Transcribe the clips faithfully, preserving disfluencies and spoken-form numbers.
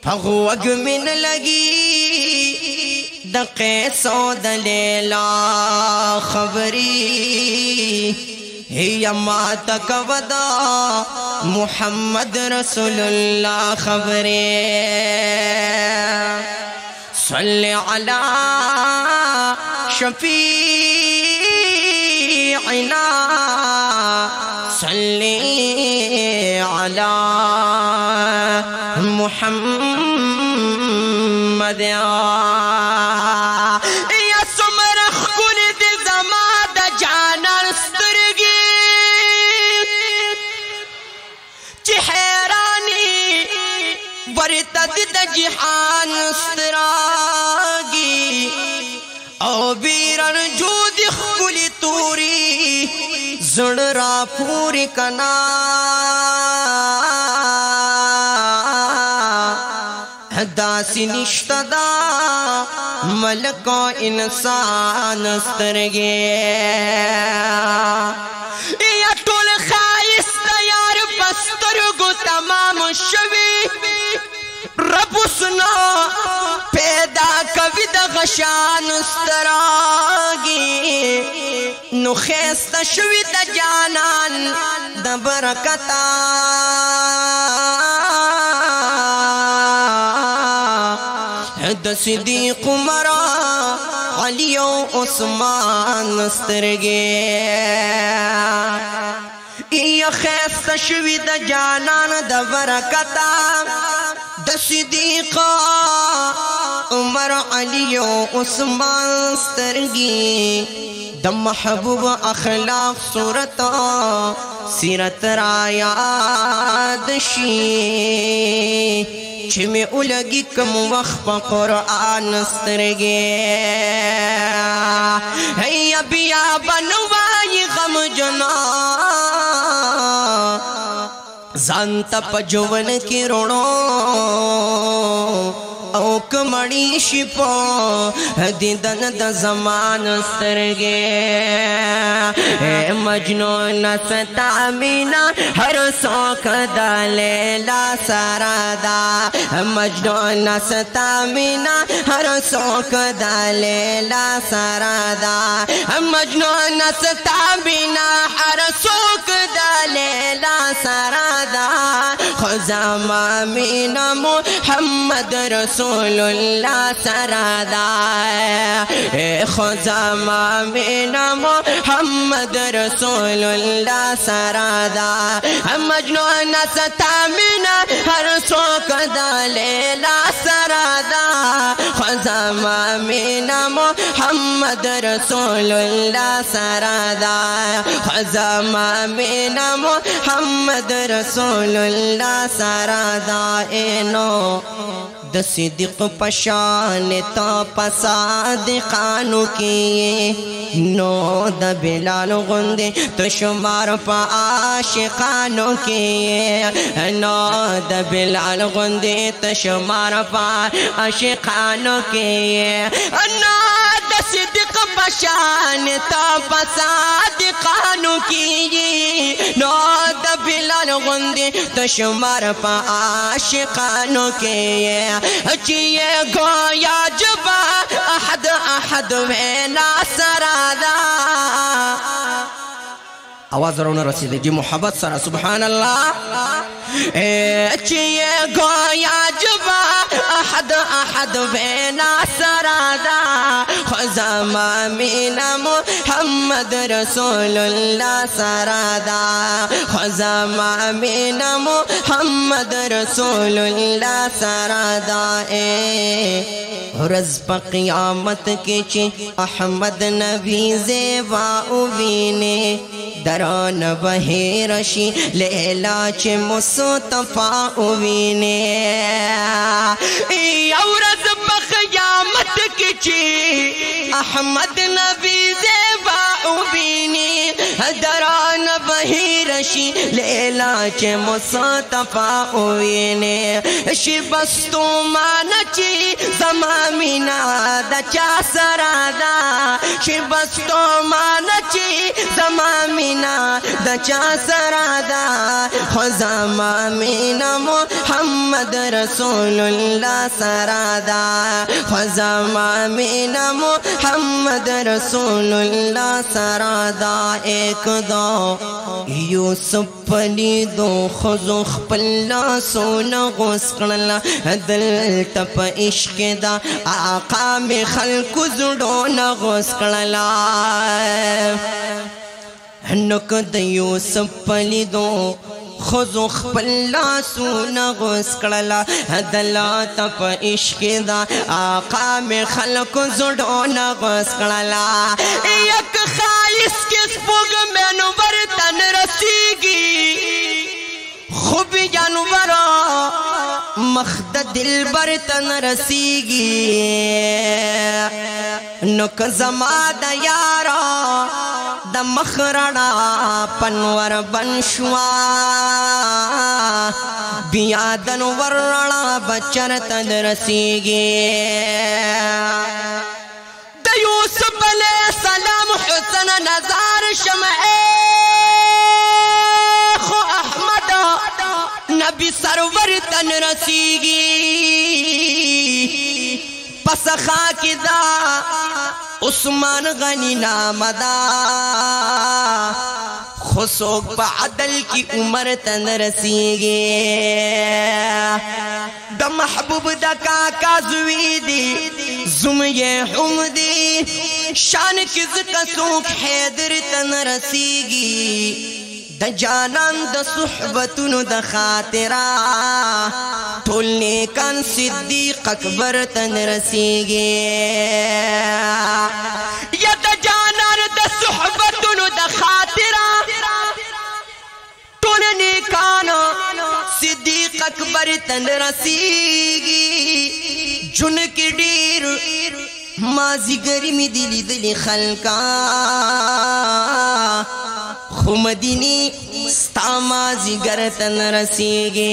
वग मिन लगी द कैसो द लेला खबरी यमा तक वदा मुहम्मद रसूलुल्लाह खबरे सल्ले अला शफीइना सल्ले अला मुहम्मद वर्तद जिहान स्तरागी ओ वीरन जूद खुली तूरी जुड़रा पूरी कना दासी निष्तदा मलको इंसान स्तरगे या टोल खाइस तैयार बस्तर गो तमाम शवी रब सुनो पैदा कविद गशान स्तरागी नुखेस्त शविद जानन द बरकता द सिद्दीक उमरा अली उस्मान स्तरगे या खेस्त शविद जानन द बरकता द सिद्दीका उमर अली उस्मान स्तरगी द महबूब अखलाक सूरत सीरत रायाद शी छिमे उलगी कम वक्त कुरान स्तरगे हैया बिया बनवाई गम जना जानता पजवन की रोणो ओक मणि शिपो दिदन द जमान सरगे मजनू नसता मीना हर सौख दलेला सरादा मजनू नसता मीना हर सौख दलेला सरादा मजनू नसता मीना हर सौख दलेला सरादा खुजामा मीना मुहम्मद रसूलुल्लाह सरादा खुजामा मीना मुहम्मद रसूलुल्लाह सरादा मजनू नसता मीना हर सौक दलेला सरादा खुजामा मीना मुहम्मद रसूलुल्लाह सरादा खुजामा मीना मुहम्मद रसूलुल्लाह सरादा एनो द सिद्दीक पशान ता पसादिकानु किए नो द बिलाल गुंदे तो शुमार पा आशिकानु किए नो द बिलाल गुंदे तो शुमार पा आशिकानु किए नो द सिद्दीक पशान ता पसादिकानु किए नो द बिलाल गुंदे तो शुमार पा आशिकानु किए चिए गोया जबा अहद अहद में नासरादा आवाज रोना रसीदे जी मोहब्बत सरा सुभान अल्लाह चिए गोया जबा अहद अहद में नासरादा खुजामा मीना मुहम्मद रसूलुल्लाह सरादा खुजामा मीना मुहम्मद रसूलुल्लाह सरादा ए रज़ क़यामत के चे अहमद नबी ज़ेबा उवीने दरान बहे रशी लेला चे मुस्तफा उवीने रज़ क़यामत के चे अहमद नबी ज़ेबा उवीने दरान बहे रशी लेला चे मुस्तफा उवीने शिबस्तु मानची ज़मामिना द دچا سرادا شبستو مانچی زمامینا دچا سرادا خزمامینا محمد رسول اللہ سرادا خزمامینا محمد رسول اللہ سرادا ایک دو یوسف پلی دو خزخ پلا سونا غسقلا دل تپ عشق دا آقا میں خلق زڑونا غسقلا نک د یوسف پلی دو خزخ پلا سونا غسقلا دل تپ عشق دا آقا میں خلق زڑونا غسقلا یک خائص کس پوگ میں نور تن رسیگی خوبی جانورا مخد دل بر تن رسیگی نک زما دا یارا دا مخرڑا پنور بنشوا بیادن ورڑا بچر تن رسیگی دا یوسف علیہ السلام حسن نظار شمعے نبی سرور تن رسیگی پس خاک دا عثمان غنی نام دا خسوک پا عدل کی عمر تن رسیگی دا محبوب دا کاکا زوی دی زمی حمدی شان کز کسوک حیدر تن رسیگی دا جانان دا صحبتون دا خاطرہ ٹھول نیکان صدیق اکبر تن رسیگی یا دا جانان دا صحبتون دا خاطرہ ٹھول نیکان صدیق اکبر تن رسیگی جن کی ڈیر مازی گرمی دلی دلی خلقا خو مدینی ستا مازی گرتن رسیگی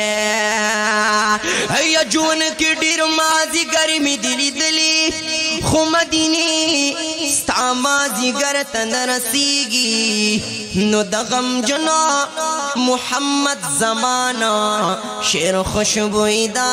یا جون کی ڈیر مازی گرمی دلی دلی خو مدینی ستا مازی گرتن رسیگی نو دغم جنا محمد زمانا شیر خوشبوئی دا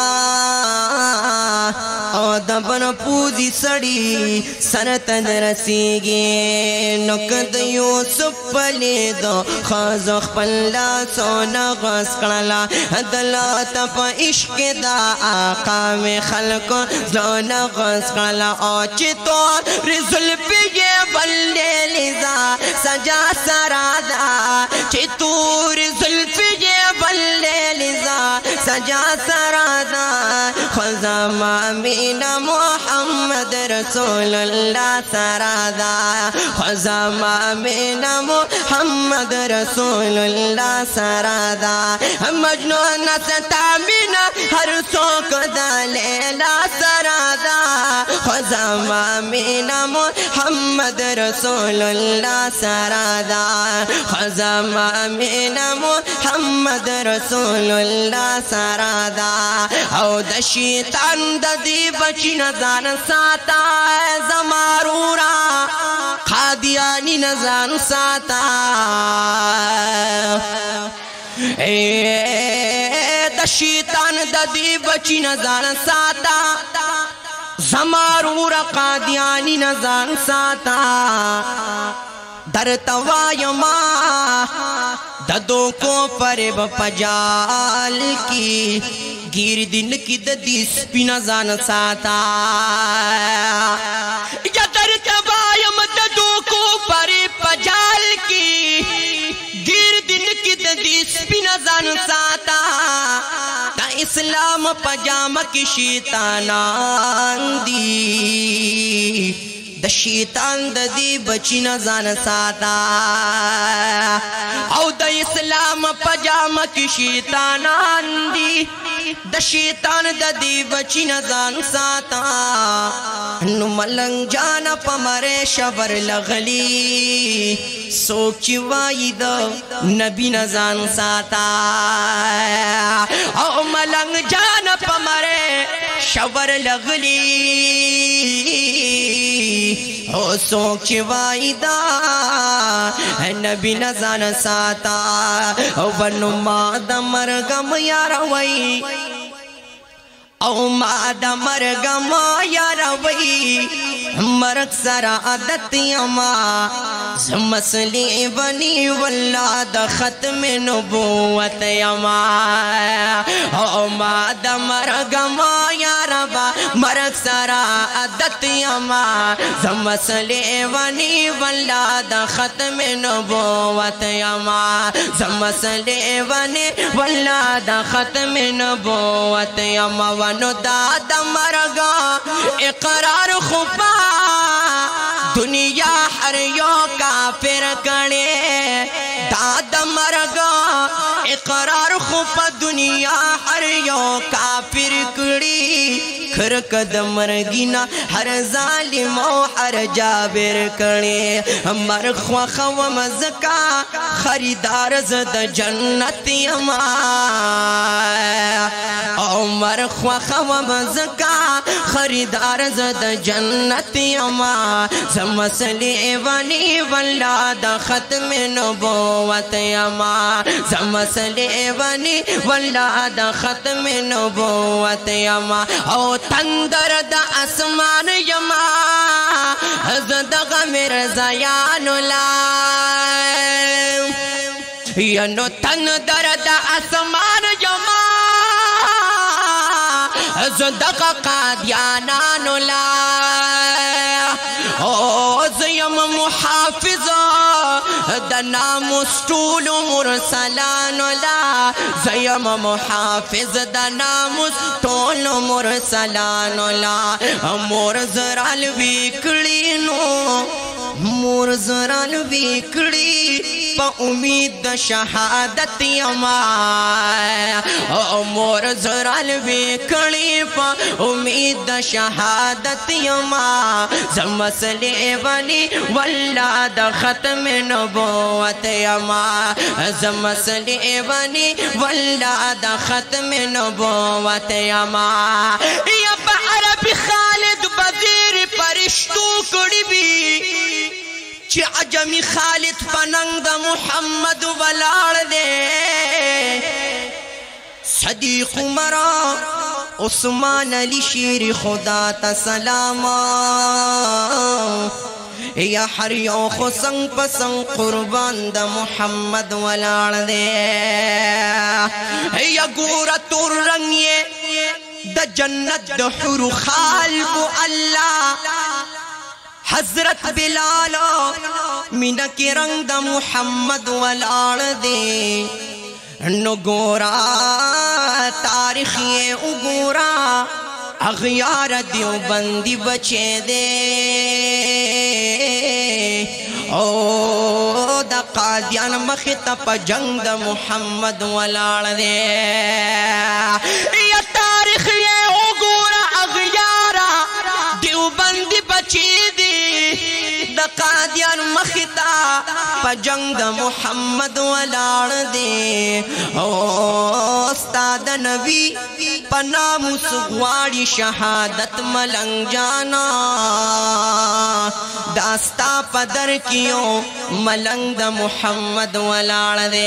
او دبن پوزی سڑی سرتن رسیگی نکد یوسف پلی دو خازخ پلا سونا غس کرلا دلا تپ عشق دا آقا میں خلق زونا غس کرلا او چطور رزل پیے بلے لزا سجا سرادا چطور رزل پیے بلے لزا سجا سرادا خزم امین محمد رسول اللہ سرادا خزم امین محمد رسول اللہ سرادا مجنون ستامین ہر سوک دا لیلا سرادا خزم امین محمد رسول اللہ سرادا خزم امین محمد رسول اللہ سرادا او دا شیطان دا دی بچی نزان ساتا زمارورا قادیانی نزان ساتا دا شیطان دا دی بچی نزان ساتا زمارورا قادیانی نزان ساتا در توایما ددوں کو پرب پجال کی گیر دن کی ددی سپینا زان ساتا یا در توایم ددوں کو پرب پجال کی گیر دن کی ددی سپینا زان ساتا دا اسلام پجامہ کی شیطانان دی دا شیطان دا دی بچی نزان ساتا او دا اسلام پجامہ کی شیطانان دی دا شیطان دا دی بچی نزان ساتا نو ملنگ جانا پا مرے شبر لغلی سوچی وائی دا نبی نزان ساتا او ملنگ جانا پا مرے شور لغلی او سوک چوائیدا نبی نزان ساتا او ونو ما دا مرگم یاروی او ما دا مرگم یاروی مرگ سرا عادت یما مسلی بنی واللہ دا ختم نبوت یما او ما دا مرگم یاربا مرگ سرا عادت یما مسلی بنی واللہ دا ختم نبوت یما مسلی بنی واللہ دا ختم نبوت یما ونو دا دا مرگا اقرار خوبا دنیا ہر یو کافر کنے داد مرگا اقرار خوب دنیا ہر یو کافر کڑی کھرکد مرگینا ہر ظالم و ہر جابر کنے مرخ و خوم زکا خریدار زد جنت یما او مرخ و خوم زکا خریدار زد جنت یما زمسلی ونی واللہ دا ختم نبوت یما زمسلی ونی واللہ دا ختم نبوت یما او تندر دا اسمان یما زدغ مرزیان لائم ینو تندر دا اسمان یما زدغ قادیانان لائم او زیم محافظا دا ناموس طول مرسلان لا زیم محافظ دا ناموس طول مرسلان لا مور زرال ویکڑینو مور زرال ویکڑی پا امید دا شہادت یما مور زرال ویکڑی پا امید دا شہادت یما زمسلی ونی واللہ دا ختم نبوت یما زمسلی ونی واللہ دا ختم نبوت یما یا پا عربی خالد بزیر پرشتو کڑی بی چی عجمی خالد پننگ دا محمد ولاڑ دے صدیق مرا عثمان علی شیر خدا تا سلاما یا ہر یو خسنگ پسنگ قربان دا محمد ولاڑ دے یا گورا تور رنگیے دا جنت دا حور خالب اللہ حضرت بلالو مینا کی رنگ دا محمد ولاڑ دے نو گورا تاریخ یہ اگورا اغیار دیو بندی بچے دے او دا قادیان مخیطا پا جنگ دا محمد ولاڑ دے یا تاریخ یہ اگورا اغیارا دیو بندی بچے دے دا قادیان مخیطا پا جنگ دا محمد ولاڑ دے او استاد نبی پا ناموس غواری شہادت ملنگ جانا داستا پا در کیوں ملنگ دا محمد ولاڑ دے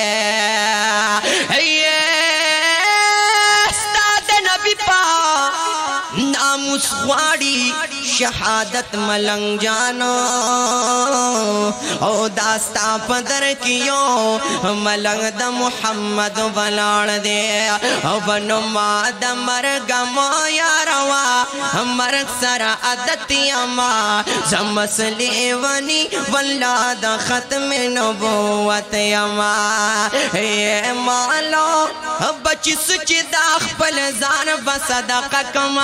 استاد نبی پا ناموس غواری شہادت ملنگ جانا او داستا پدر کیوں ملنگ دا محمد ولاڑ دے او بنو ما دا مرگ مایا روا مرگ سرا عدت یما زمسلی ونی واللہ دا ختم نبوت یما اے مالو بچی سچی دا خپل زان بصدقہ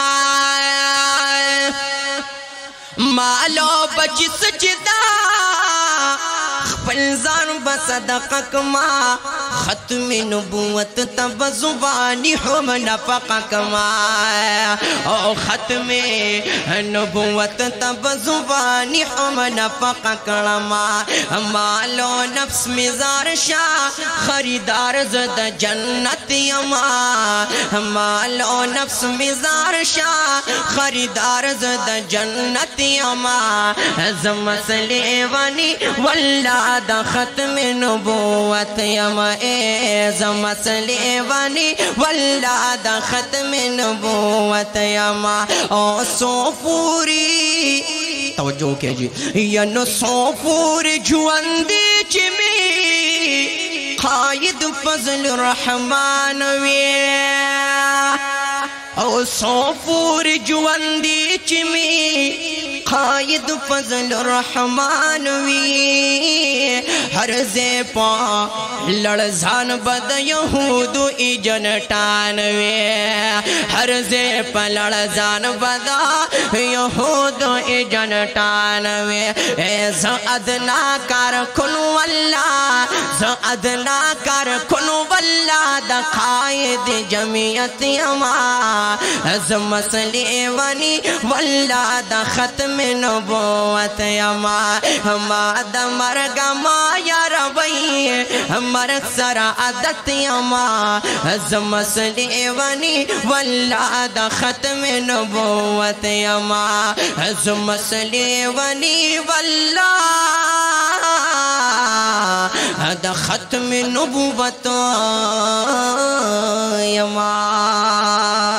کمائے مالو بچی سچی دا خپل زان بصدقہ کما ख़त्म नबूवत तब ज़ुबानी हम नफ़क़ कमाया। ओ ख़त्म नबूवत तब ज़ुबानी हम नफ़क़ कमाया। मालो नफ्स मिज़ार शाह खरीदार ज़द जन्नत यमा। मालो नफ्स मिज़ार शाह खरीदार ज़द जन्नत यमा। ज़मसले वनी वल्लाद ख़त्म नबूवत यमा। ए ज़मसले वनी वल्लाद ख़त्म नबूवत यमा। ओ सोफूरी तवज्जो कीजिए यन सोफूर जुअंदी चिमी खायद फजल रहमान वे। ओ सोफूर जुअंदी चिमी खायद फजल रहमान वी। हर जे पा लड़जान बद यहूद इजन टान वे। हर जे पा लड़जान बदा यहूद इजन टान वे। ज अदना कर खुनु अल्लाह ज अदना कर खुनु अल्लाह दखायद जमियत यमा। ज मसले वनी वल्लाह द ख़त्म नबूवत यमा। माद मरग माया रवै मर सरा आदत यमा। ज मसले वनी वल्लाह द ख़त्म नबूवत यमा। ज मसले वनी वल्लाह द ख़त्म नबूवत यमा।